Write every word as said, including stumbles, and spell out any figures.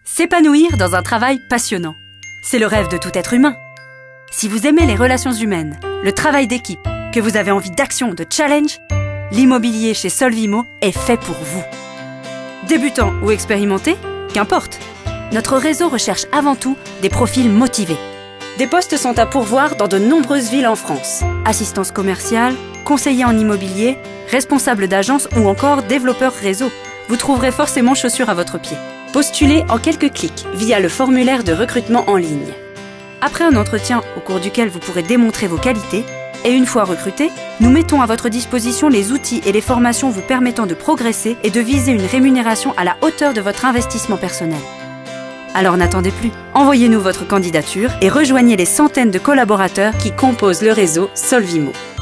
S'épanouir dans un travail passionnant. C'est le rêve de tout être humain. Si vous aimez les relations humaines, le travail d'équipe, que vous avez envie d'action, de challenge, l'immobilier chez Solvimo est fait pour vous. Débutant ou expérimenté, qu'importe. Notre réseau recherche avant tout des profils motivés. Des postes sont à pourvoir dans de nombreuses villes en France. Assistance commerciale, conseiller en immobilier, responsable d'agence ou encore développeur réseau. Vous trouverez forcément chaussures à votre pied. Postulez en quelques clics via le formulaire de recrutement en ligne. Après un entretien au cours duquel vous pourrez démontrer vos qualités, et une fois recruté, nous mettons à votre disposition les outils et les formations vous permettant de progresser et de viser une rémunération à la hauteur de votre investissement personnel. Alors n'attendez plus, envoyez-nous votre candidature et rejoignez les centaines de collaborateurs qui composent le réseau Solvimo.